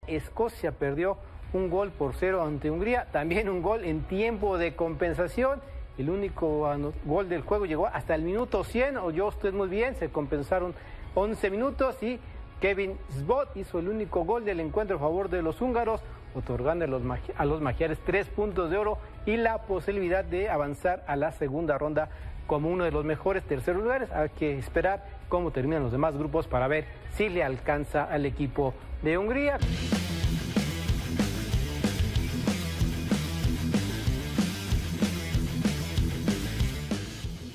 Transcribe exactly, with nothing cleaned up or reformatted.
Escocia perdió un gol por cero ante Hungría, también un gol en tiempo de compensación. El único gol del juego llegó hasta el minuto cien, oyó usted muy bien, se compensaron once minutos y Kevin Sbot hizo el único gol del encuentro a favor de los húngaros, otorgando a los, a los magiares tres puntos de oro y la posibilidad de avanzar a la segunda ronda como uno de los mejores terceros lugares. Hay que esperar cómo terminan los demás grupos para ver si le alcanza al equipo de Hungría.